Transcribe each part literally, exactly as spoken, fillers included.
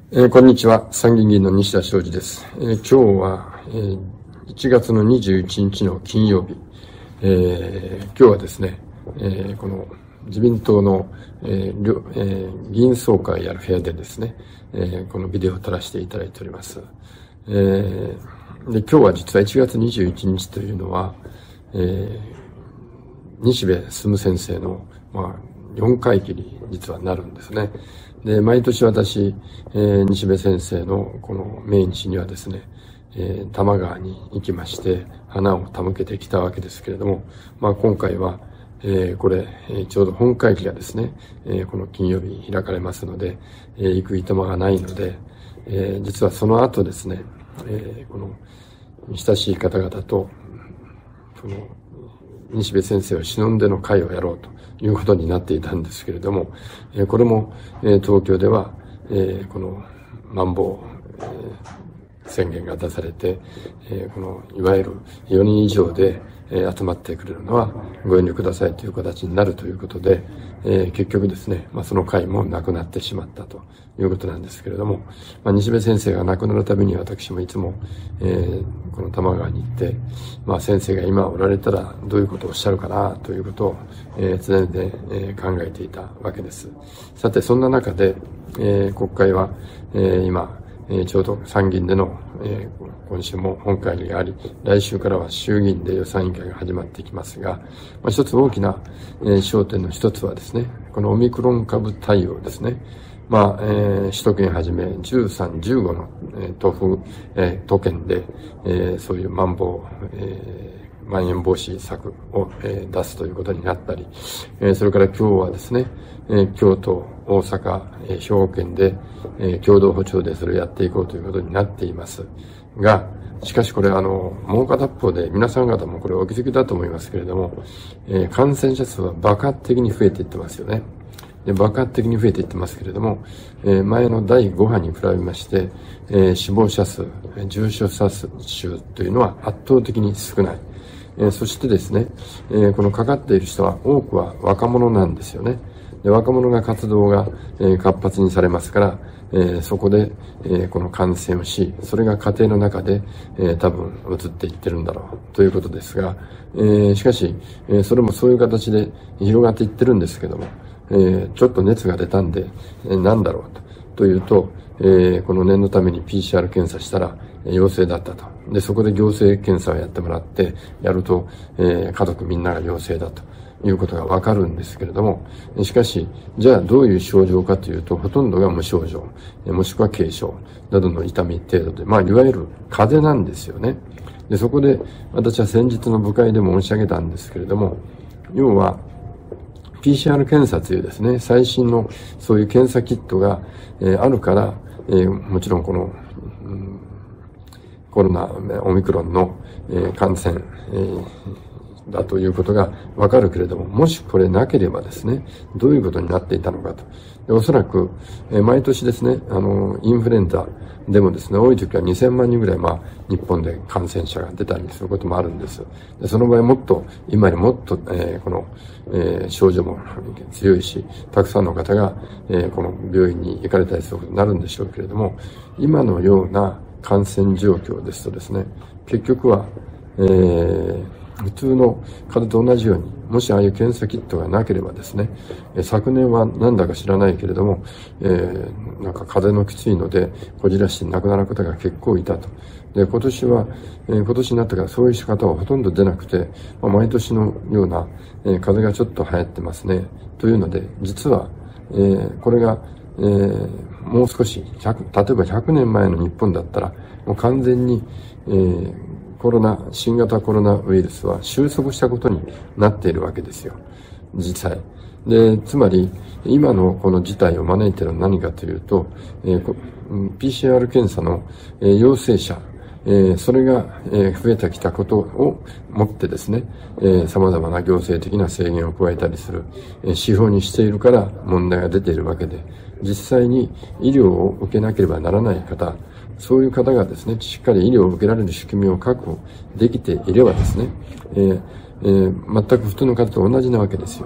えー、こんにちは。参議院議員の西田昌司です。えー、今日は、えー、いちがつのにじゅういちにちの金曜日。えー、今日はですね、えー、この自民党の、えーえー、議員総会やる部屋でですね、えー、このビデオを撮らせていただいております。えー、で今日は実はいちがつにじゅういちにちというのは、えー、西部進先生の、まあ、よんかい忌に実はなるんですね。で、毎年私、えー、西部先生のこの命日にはですね、えー、多摩川に行きまして、花を手向けてきたわけですけれども、まあ今回は、えー、これ、えー、ちょうど本会議がですね、えー、この金曜日に開かれますので、えー、行くいとまがないので、えー、実はその後ですね、えー、この親しい方々と、この西部先生を忍んでの会をやろうということになっていたんですけれども、えー、これも、えー、東京では、えー、このまん防、えー、宣言が出されて、えー、このいわゆるよにん以上で、えー、集まってくれるのはご遠慮くださいという形になるということで、えー、結局ですね、まあ、その会もなくなってしまったということなんですけれども、まあ、西部先生が亡くなるたびに私もいつも、えー、この多摩川に行って、まあ、先生が今おられたらどういうことをおっしゃるかなということを、えー、常で、えー、考えていたわけです。さて、そんな中で、えー、国会は、えー、今、えー、ちょうど参議院での、えー、今週も本会議があり、来週からは衆議院で予算委員会が始まっていきますが、まあ、一つ大きな、えー、焦点の一つはですね、このオミクロン株対応ですね。まあ、えー、首都圏はじめじゅうさん、じゅうごの、えー、都府、えー、都県で、えー、そういうまん防、えーまん延防止策を、えー、出すということになったり、えー、それから今日はですね、えー、京都、大阪、えー、兵庫県で、えー、共同歩調でそれをやっていこうということになっていますが、しかしこれあの、もう片方で皆さん方もこれお気づきだと思いますけれども、えー、感染者数は爆発的に増えていってますよね。で爆発的に増えていってますけれども、えー、前のだいごはに比べまして、えー、死亡者数、重症者数というのは圧倒的に少ない。えー、そしてですね、えー、このかかっている人は多くは若者なんですよね。で若者が活動が、えー、活発にされますから、えー、そこで、えー、この感染をし、それが家庭の中で、えー、多分移っていってるんだろうということですが、えー、しかし、えー、それもそういう形で広がっていってるんですけども、えー、ちょっと熱が出たんで、えー、何だろうと。というと、えー、この念のために ピーシーアール 検査したら、えー、陽性だったと。で、そこで行政検査をやってもらって、やると、えー、家族みんなが陽性だということがわかるんですけれども、しかし、じゃあどういう症状かというと、ほとんどが無症状、もしくは軽症などの痛み程度で、まあ、いわゆる風邪なんですよね。で、そこで、私は先日の部会でも申し上げたんですけれども、要は、ピーシーアール 検査というですね、最新のそういう検査キットが、えー、あるから、えー、もちろんこの、うん、コロナ、オミクロンの、えー、感染、えー、だということがわかるけれども、もしこれなければですね、どういうことになっていたのかと。でおそらく、えー、毎年ですね、あの、インフルエンザでもですね、多い時はにせんまんにんぐらい、まあ、日本で感染者が出たりすることもあるんです。でその場合もっと、今よりもっと、えー、この、えー、症状も強いし、たくさんの方が、えー、この病院に行かれたりすることになるんでしょうけれども、今のような感染状況ですとですね、結局は、えー、普通の風邪と同じように、もしああいう検査キットがなければですね、昨年はなんだか知らないけれども、えー、なんか風邪のきついので、こじらして亡くなる方が結構いたと。で、今年は、えー、今年になってからそういう方はほとんど出なくて、まあ、毎年のような、えー、風邪がちょっと流行ってますね。というので、実は、えー、これが、えー、もう少し、例えばひゃくねんまえの日本だったら、もう完全に、えーコロナ、新型コロナウイルスは収束したことになっているわけですよ。実際。で、つまり、今のこの事態を招いているのは何かというと、えー、ピーシーアール 検査の、えー、陽性者、えー、それが、えー、増えてきたことをもってですね、えー、様々な行政的な制限を加えたりする、えー、指標にしているから問題が出ているわけで、実際に医療を受けなければならない方、そういう方がですね、しっかり医療を受けられる仕組みを確保できていればですね、えーえー、全く普通の方と同じなわけですよ。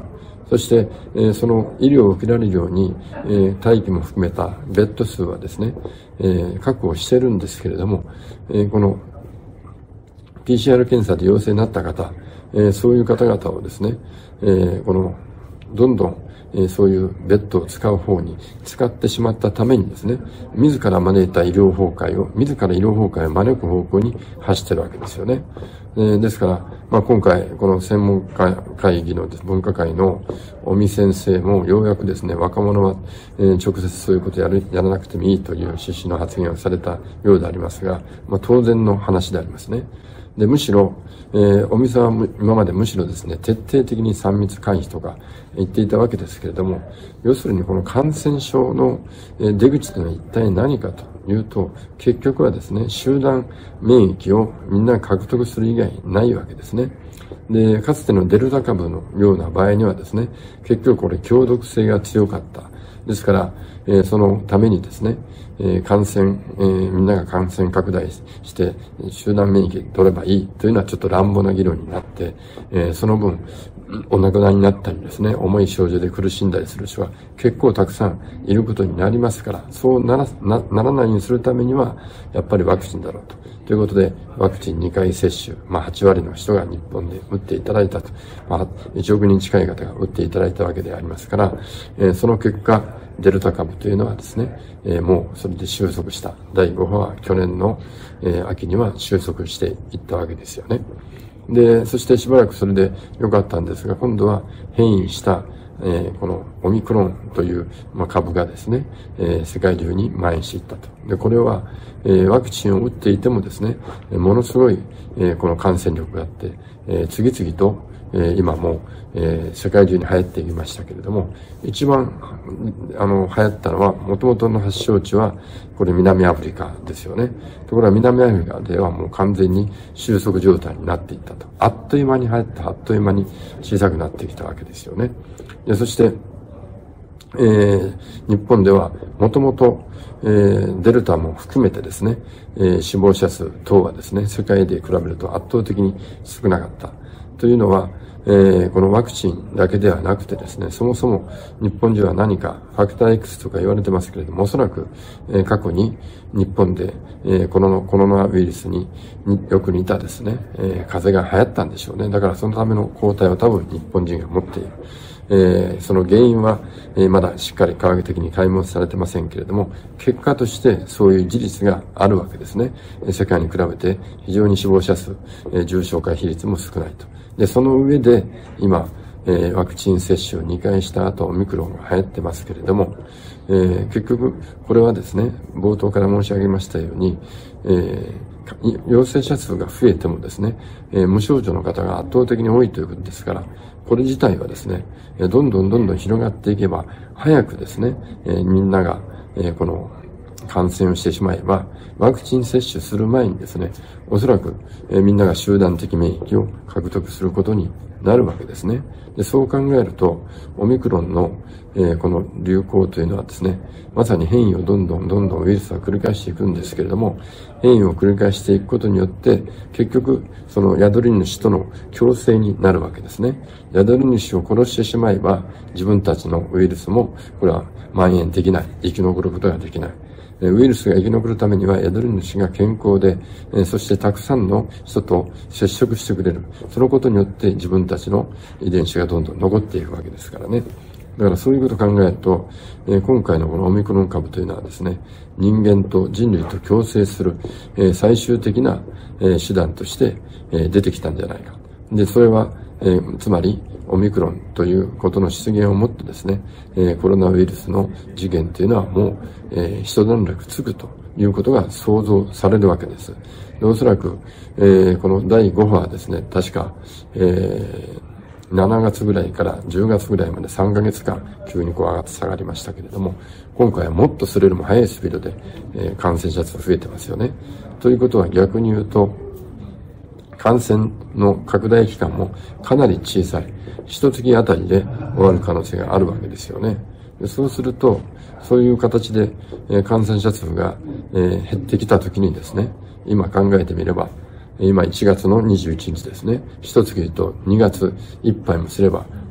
そして、えー、その医療を受けられるように、えー、待機も含めたベッド数はですね、えー、確保してるんですけれども、えー、この ピーシーアール 検査で陽性になった方、えー、そういう方々をですね、えー、このどんどん、えー、そういうベッドを使う方に使ってしまったためにですね、自ら招いた医療崩壊を、自ら医療崩壊を招く方向に走ってるわけですよね。えー、ですから、まあ、今回、この専門家会議の分科会の尾身先生もようやくですね、若者は、えー、直接そういうことをやる、やらなくてもいいという趣旨の発言をされたようでありますが、まあ、当然の話でありますね。で、むしろ、えー、尾身さんは今までむしろですね、徹底的にさん密回避とか言っていたわけですけれども、要するにこの感染症の出口というのは一体何かというと、結局はですね、集団免疫をみんな獲得する以外ないわけですね。で、かつてのデルタ株のような場合にはですね、結局これ強毒性が強かった。ですから、えー、そのためにですね、えー、感染、えー、みんなが感染拡大して、集団免疫取ればいいというのはちょっと乱暴な議論になって、えー、その分、お亡くなりになったりですね、重い症状で苦しんだりする人は結構たくさんいることになりますから、そうなら、な、ならないようにするためには、やっぱりワクチンだろうと。ということで、ワクチンにかい接種、まあはちわりの人が日本で打っていただいたと。まあいちおくにん近い方が打っていただいたわけでありますから、えー、その結果、デルタ株というのはですね、えー、もうそれで収束した。だいご波は去年の、えー、秋には収束していったわけですよね。で、そしてしばらくそれで良かったんですが、今度は変異した、えー、このオミクロンという、まあ、株がですね、えー、世界中に蔓延していったと。で、これは、えー、ワクチンを打っていてもですね、ものすごい、えー、この感染力があって、えー、次々と、えー、今もう、えー、世界中に流行っていましたけれども、一番、あの、流行ったのは、元々の発祥地は、これ南アフリカですよね。ところが南アフリカではもう完全に収束状態になっていったと。あっという間に流行って、あっという間に小さくなってきたわけですよね。で、そして、えー、日本では、もともと、えー、デルタも含めてですね、えー、死亡者数等はですね、世界で比べると圧倒的に少なかった。というのは、えー、このワクチンだけではなくてですね、そもそも日本人は何かファクター X とか言われてますけれども、おそらく、えー、過去に日本で、えー、コロナ、コロナウイルスによく似たですね、えー、風邪が流行ったんでしょうね。だからそのための抗体を多分日本人が持っている。えー、その原因は、えー、まだしっかり科学的に解明されてませんけれども、結果としてそういう事実があるわけですね。世界に比べて非常に死亡者数、えー、重症化比率も少ないと。で、その上で今、えー、ワクチン接種をにかいした後、オミクロンが流行ってますけれども、えー、結局、これはですね、冒頭から申し上げましたように、えー、陽性者数が増えてもですね、えー、無症状の方が圧倒的に多いということですから、これ自体はですね、どんどんどんどん広がっていけば、早くですね、えー、みんなが、えー、この感染をしてしまえば、ワクチン接種する前にですね、おそらく、えー、みんなが集団的免疫を獲得することになるわけですね。で、そう考えると、オミクロンの、えー、この流行というのはですね、まさに変異をどんどんどんどんウイルスは繰り返していくんですけれども、変異を繰り返していくことによって、結局、その宿り主との共生になるわけですね。宿り主を殺してしまえば、自分たちのウイルスも、これは蔓延できない。生き残ることができない。ウイルスが生き残るためには宿り主が健康で、そしてたくさんの人と接触してくれる。そのことによって自分たちの遺伝子がどんどん残っていくわけですからね。だからそういうことを考えると、今回のこのオミクロン株というのはですね、人間と人類と共生する最終的な手段として出てきたんじゃないか。で、それは、つまり、オミクロンということの出現をもってですね、えー、コロナウイルスの次元というのはもう、えー、一段落つくということが想像されるわけです。でおそらく、えー、このだいご波はですね、確か、えー、しちがつぐらいからじゅうがつぐらいまでさんかげつかん急にこう上がって下がりましたけれども、今回はもっとそれよりも速いスピードで、えー、感染者数が増えてますよね。ということは逆に言うと、感染の拡大期間もかなり小さい。一月あたりで終わる可能性があるわけですよね。でそうすると、そういう形で、えー、感染者数が、えー、減ってきたときにですね、今考えてみれば、今いちがつのにじゅういちにちですね、一月とにがついっぱいもすれば、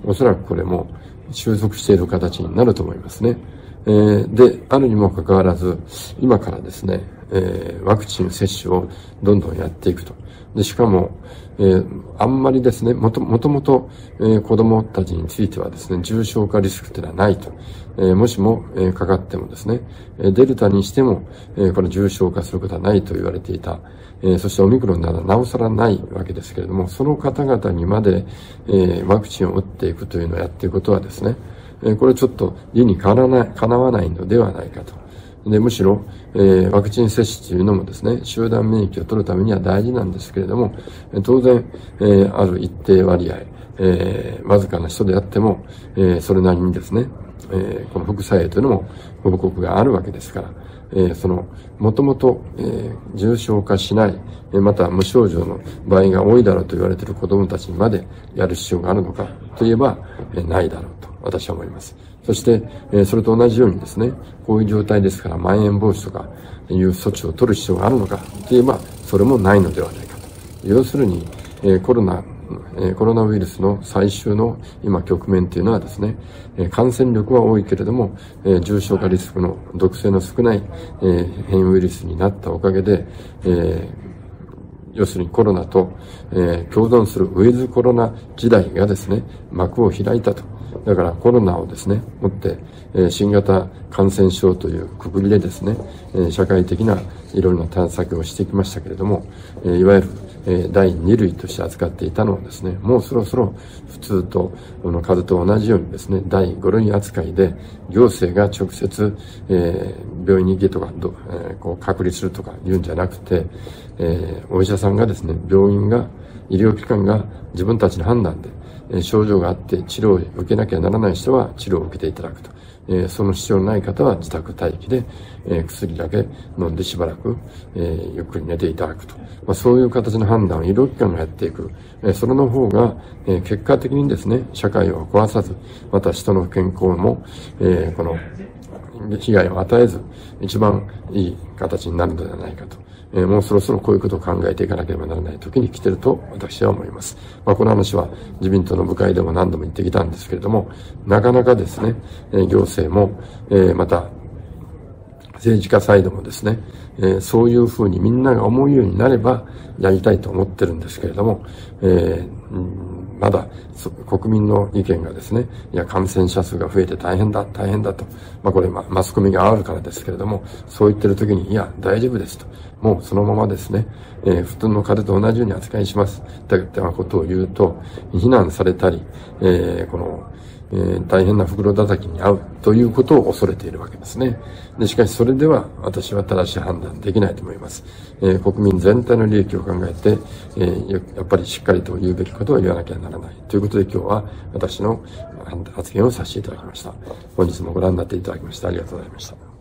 おそらくこれも収束している形になると思いますね。えー、で、あるにもかかわらず、今からですね、えー、ワクチン接種をどんどんやっていくと。で、しかも、えー、あんまりですね、もともともと、えー、子供たちについてはですね、重症化リスクというのはないと。えー、もしも、えー、かかってもですね、デルタにしても、えー、これ重症化することはないと言われていた。えー、そしてオミクロンならなおさらないわけですけれども、その方々にまで、えー、ワクチンを打っていくというのをやっていくことはですね、えー、これちょっと理にかなわない、かなわないのではないかと。で、むしろ、えー、ワクチン接種というのもですね、集団免疫を取るためには大事なんですけれども、当然、えー、ある一定割合、えー、わずかな人であっても、えー、それなりにですね、えー、この副作用というのも報告があるわけですから、えー、その、もともと、えー、重症化しない、また無症状の場合が多いだろうと言われている子どもたちにまでやる必要があるのかといえば、えー、ないだろうと私は思います。そして、えー、それと同じようにですね、こういう状態ですから、まん延防止とかいう措置を取る必要があるのかといえば、それもないのではないかと。要するに、えー、コロナ、えー、コロナウイルスの最終の今局面というのはですね、えー、感染力は多いけれども、えー、重症化リスクの毒性の少ない、えー、変異ウイルスになったおかげで、えー要するにコロナと、えー、共存するウィズコロナ時代がですね、幕を開いたと。だからコロナをですね、もって、えー、新型感染症というくくりでですね、えー、社会的ないろいろな対策をしてきましたけれども、えー、いわゆる、えー、だいに類として扱っていたのはですね、もうそろそろ普通と、この風邪と同じようにですね、だいご類扱いで、行政が直接、えー、病院に行けとか、どえー、こう隔離するとか言うんじゃなくて、えー、お医者さんがですね、病院が、医療機関が自分たちの判断で、えー、症状があって治療を受けなきゃならない人は治療を受けていただくと。えー、その必要のない方は自宅待機で、えー、薬だけ飲んでしばらく、えー、ゆっくり寝ていただくと。まあ、そういう形の判断を医療機関がやっていく。えー、それの方が、えー、結果的にですね、社会を壊さず、また人の健康も、えー、この、被害を与えず、一番いい形になるのではないかと。えー、もうそろそろこういうことを考えていかなければならない時に来ていると私は思います。まあ、この話は自民党の部会でも何度も言ってきたんですけれども、なかなかですね、えー、行政も、えー、また政治家サイドもですね、えー、そういうふうにみんなが思うようになればやりたいと思ってるんですけれども、えーうんまだ国民の意見がですね、いや感染者数が増えて大変だ、大変だと。まあこれマスコミがあるからですけれども、そう言ってる時に、いや大丈夫ですと。もうそのままですね、えー、普通の風邪と同じように扱いします。といったことを言うと、非難されたり、えー、この、えー、大変な袋叩きに遭うということを恐れているわけですね。で、しかしそれでは私は正しい判断できないと思います。えー、国民全体の利益を考えて、えー、やっぱりしっかりと言うべきことを言わなきゃならない。ということで今日は私の発言をさせていただきました。本日もご覧になっていただきましてありがとうございました。